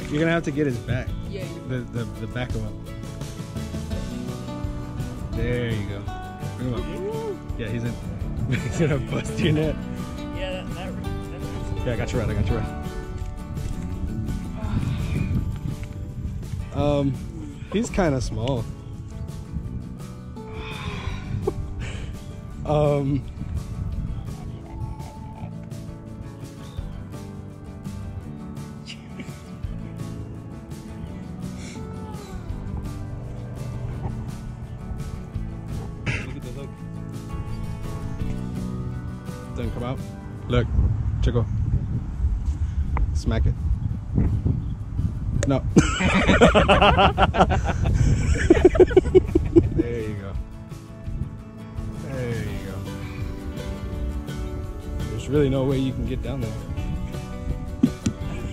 You're gonna have to get his back. Yeah. The back of him. There you go. Bring him up. Yeah, he's gonna bust your net. Yeah, that Yeah, I got you right. He's kind of small. Look at the hook. Doesn't come out. Look, Chico. Smack it. No. There you go. There you go. There's really no way you can get down there.